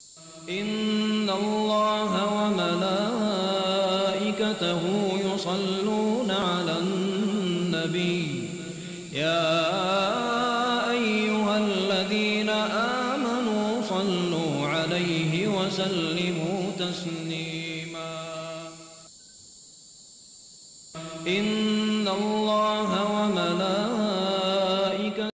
إن الله وملائكته يصلون على النبي يا أيها الذين آمنوا صلوا عليه وسلموا تسليما إن الله وملائكته